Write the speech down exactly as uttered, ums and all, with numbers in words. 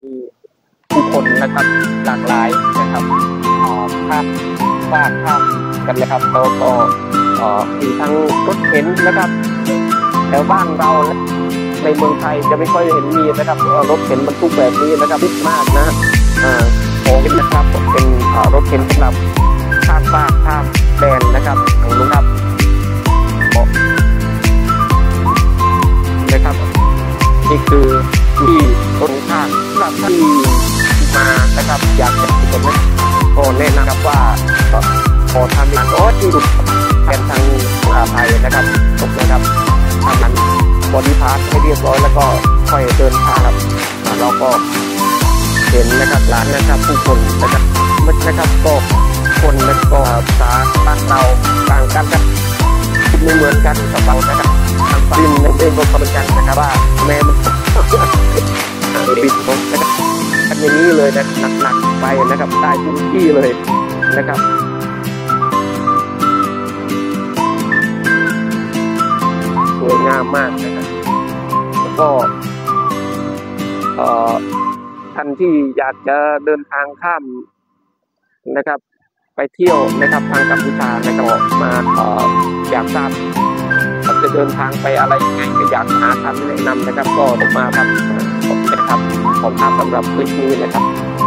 ผู้คนนะครับหลากหลายนะครับข้ามฟากข้ามกันนะครับแล้วก็มีทั้งรถเข็นนะครับแถวบ้านเราในเมืองไทยจะไม่ค่อยเห็นมีนะครับรถเข็นบรรทุกแบบนี้นะครับนิดมากนะโอ้เป็นนะครับเป็นรถเข็นสำหรับข้ามฟากข้ามแดนนะครับทางลุงครับนะครับนี่คือที่รถข้างสำหรับที่มานะครับอยากจะติดต่อก็แนะนำครับว่าขอทำงานก็ที่ดุแทนทางอาภัยนะครับตกนะครับทำนั้นบอดี้พาร์ทให้เรียบร้อยแล้วก็ค่อยเดินทางครับเราก็เห็นนะครับร้านนะครับผู้คนนะครับมันนะครับก็คนแล้วก็ภาษาบ้านเราต่างกันครับไม่เหมือนกันกับเรานะครับทางฟินเองก็เหมือนกันนะครับว่าแม่มันปิดผมนะครับอันนี้เลยนะหนักๆไปนะครับได้ทุกที่เลยนะครับสวยงามมากนะครับแล้วก็ท่านที่อยากจะเดินทางข้ามนะครับไปเที่ยวนะครับทางกัมพูชานะครับมาอยากทราบจะเดินทางไปอะไรยังไงก็อยากหาคำแนะนำนะครับก็ออกมาครับขอบคุณนะครับขอบคุณสำหรับคลิปนี้นะครับ